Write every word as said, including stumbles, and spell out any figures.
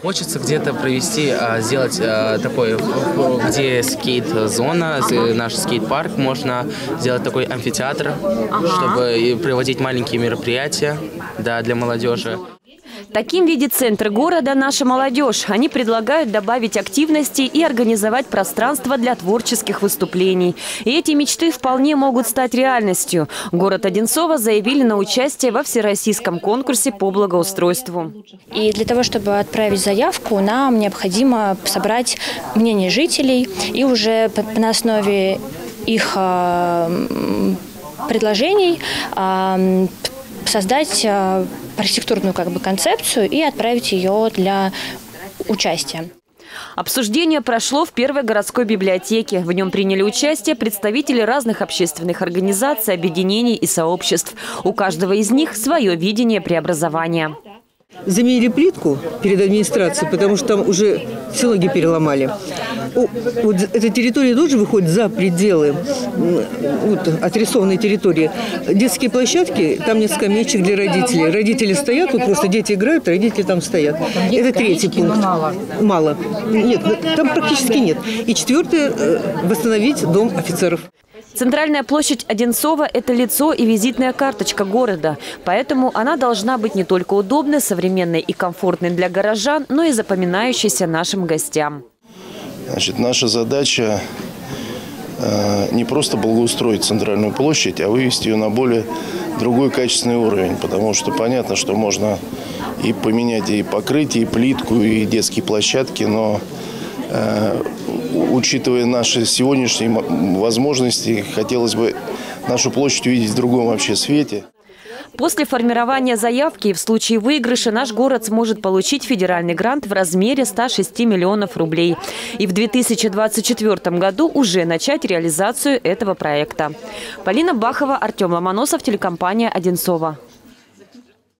Хочется где-то провести, сделать такой, где скейт-зона, ага. наш скейт-парк, можно сделать такой амфитеатр, ага. чтобы проводить маленькие мероприятия, да, для молодежи. Таким видит центр города наша молодежь. Они предлагают добавить активности и организовать пространство для творческих выступлений. И эти мечты вполне могут стать реальностью. Город Одинцово заявили на участие во всероссийском конкурсе по благоустройству. И для того, чтобы отправить заявку, нам необходимо собрать мнение жителей и уже на основе их предложений создать архитектурную как бы концепцию и отправить ее для участия. Обсуждение прошло в первой городской библиотеке. В нем приняли участие представители разных общественных организаций, объединений и сообществ. У каждого из них свое видение преобразования. Заменили плитку перед администрацией, потому что там уже все ноги переломали. О, вот эта территория тоже выходит за пределы вот, отрисованной территории. Детские площадки, там нет скамеечек для родителей. Родители стоят, вот просто дети играют, родители там стоят. Это третий пункт. Мало. Мало. Нет, там практически нет. И четвертое – восстановить дом офицеров. Центральная площадь Одинцова – это лицо и визитная карточка города. Поэтому она должна быть не только удобной, современной и комфортной для горожан, но и запоминающейся нашим гостям. Значит, наша задача э, не просто благоустроить центральную площадь, а вывести ее на более другой качественный уровень. Потому что понятно, что можно и поменять и покрытие, и плитку, и детские площадки, но э, учитывая наши сегодняшние возможности, хотелось бы нашу площадь увидеть в другом вообще свете. После формирования заявки в случае выигрыша наш город сможет получить федеральный грант в размере ста шести миллионов рублей. И в две тысячи двадцать четвёртом году уже начать реализацию этого проекта. Полина Бахова, Артем Ломоносов, телекомпания «Одинцово».